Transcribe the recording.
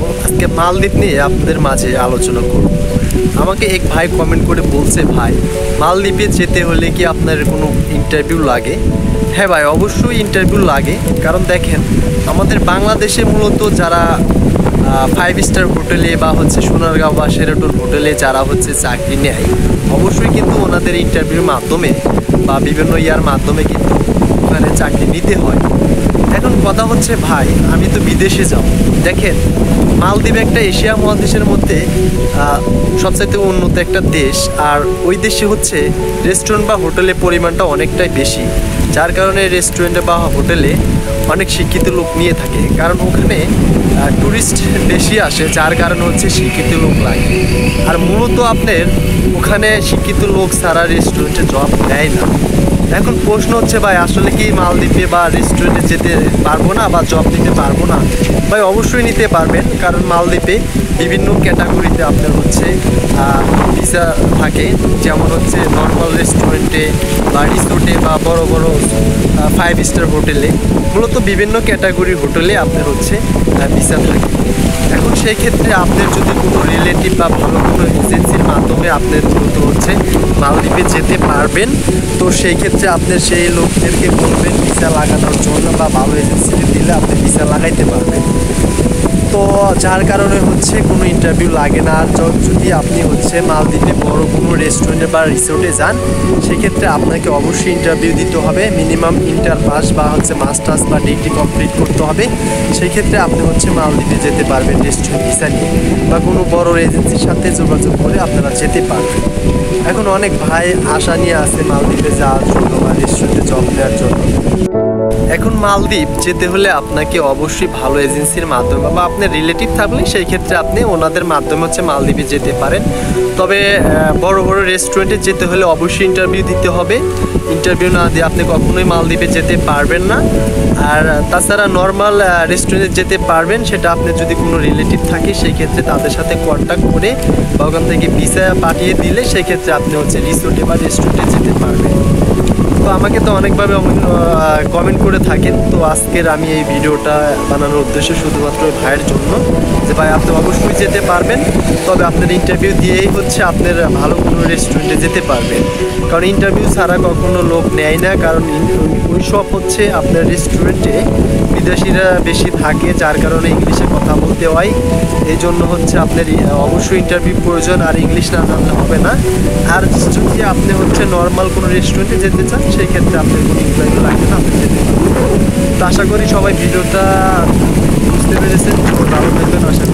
আজকে মালদ্বীপ নিয়ে আপনাদের মাঝে আলোচনা করব। আমাকে এক ভাই কমেন্ট করে বলছে, ভাই মালদ্বীপে যেতে হলে কি আপনার কোনো ইন্টারভিউ লাগে? হ্যাঁ ভাই, অবশ্যই ইন্টারভিউ লাগে। কারণ দেখেন, আমাদের বাংলাদেশে মূলত যারা 5 স্টার হোটেলে বা হচ্ছে সোনারগাঁও বা শেরাটন হোটেলে যারা হচ্ছে চাকরি নেয়, অবশ্যই কিন্তু ওনাদের ইন্টারভিউর মাধ্যমে বা বিভিন্ন ইয়ার মাধ্যমে কিন্তু ওখানে চাকরি নিতে হয়। এখন কথা হচ্ছে ভাই, আমি তো বিদেশে যাব। দেখেন, মালদ্বীপ একটা এশিয়া মহাদেশের মধ্যে সবচাইতে উন্নত একটা দেশ, আর ওই দেশে হচ্ছে রেস্টুরেন্ট বা হোটেলের পরিমাণটা অনেকটাই বেশি, যার কারণে রেস্টুরেন্টে বা হোটেলে অনেক শিক্ষিত লোক নিয়ে থাকে। কারণ ওখানে ট্যুরিস্ট বেশি আসে, যার কারণে হচ্ছে শিক্ষিত লোক লাগে। আর মূলত আপনার ওখানে শিক্ষিত লোক ছাড়া রেস্টুরেন্টে জব দেয় না। এখন প্রশ্ন হচ্ছে ভাই, আসলে কি মালদ্বীপে বা রেস্টুরেন্টে যেতে পারবো না বা জব নিতে পারবো না? ভাই অবশ্যই নিতে পারবেন, কারণ মালদ্বীপে বিভিন্ন ক্যাটাগরিতে আপনার হচ্ছে ভিসা থাকে। যেমন হচ্ছে নর্মাল রেস্টুরেন্টে বা রিসোর্টে বা বড় বড় 5 স্টার হোটেলে, মূলত বিভিন্ন ক্যাটাগরির হোটেলে আপনার হচ্ছে ভিসা থাকে। এখন সেই ক্ষেত্রে আপনার যদি কোনো রিলেটিভ বা ভালো কোনো এজেন্সির মাধ্যমে আপনার মূলত হচ্ছে মালদ্বীপে যেতে পারবেন, তো সেই ক্ষেত্রে আপনার সেই লোকদেরকে বলবেন ভিসা লাগানোর জন্য, বা ভালো এজেন্সিতে দিলে আপনি ভিসা লাগাইতে পারবেন। তো যার কারণে হচ্ছে কোনো ইন্টারভিউ লাগে না। আর যদি আপনি হচ্ছে মালদ্বীপে বড় কোনো রেস্টুরেন্টে বা রিসোর্টে যান, সেক্ষেত্রে আপনাকে অবশ্যই ইন্টারভিউ দিতে হবে। মিনিমাম ইন্টার পাস বা হচ্ছে মাস্টার্স বা ডিগ্রি কমপ্লিট করতে হবে। সেই ক্ষেত্রে আপনি হচ্ছে মালদ্বীপে যেতে পারবেন রেস্টুরেন্ট ভিসা নিয়ে, বা কোনো বড় এজেন্সির সাথে যোগাযোগ করে আপনারা যেতে পারবেন। এখন অনেক ভাই আশা নিয়ে আছে মালদ্বীপে যাওয়ার জন্য বা রেস্টুরেন্টে জব নেওয়ার জন্য। এখন মালদ্বীপ যেতে হলে আপনাকে অবশ্যই ভালো এজেন্সির মাধ্যমে বা আপনার রিলেটিভ থাকলে সেই ক্ষেত্রে আপনি ওনাদের মাধ্যমে হচ্ছে মালদ্বীপে যেতে পারেন। তবে বড় বড় রেস্টুরেন্টে যেতে হলে অবশ্যই ইন্টারভিউ দিতে হবে। ইন্টারভিউ না দিয়ে আপনি কখনোই মালদ্বীপে যেতে পারবেন না। আর তাছাড়া নর্মাল রেস্টুরেন্টে যেতে পারবেন, সেটা আপনার যদি কোনো রিলেটিভ থাকে সেই ক্ষেত্রে তাদের সাথে কন্ট্যাক্ট করে বা ওখান থেকে ভিসা পাঠিয়ে দিলে সেই ক্ষেত্রে আপনি হচ্ছে রিসোর্টে বা রেস্টুরেন্টে যেতে পারবেন। তো আমাকে তো অনেকভাবে কমেন্ট করে থাকেন। তো আজকের আমি এই ভিডিওটা বানানোর উদ্দেশ্য শুধুমাত্র ভাইয়ের জন্য, যে ভাই আপনি অবশ্যই যেতে পারবেন, তবে আপনার ইন্টারভিউ দিয়েই হচ্ছে আপনার ভালো কোনো রেস্টুরেন্টে যেতে পারবেন। কারণ ইন্টারভিউ ছাড়া কখনো লোক নেয় না, কারণ ওই সব হচ্ছে আপনার রেস্টুরেন্টে বিদেশিরা বেশি থাকে, যার কারণে ইংলিশে কথা বলতে হয়। এই জন্য হচ্ছে আপনার অবশ্যই ইন্টারভিউ প্রয়োজন, আর ইংলিশ না জানলে হবে না। আর যদি আপনি হচ্ছে নর্মাল কোনো রেস্টুরেন্টে যেতে চান, সেই ক্ষেত্রে আপনার কোনো ইন্টারভিউ লাগবে না, আপনি যেতে পারবেন। তো আশা করি সবাই ভিডিওটা বুঝতে পেরেছেন। ভালো থাকবেন, আশা করি।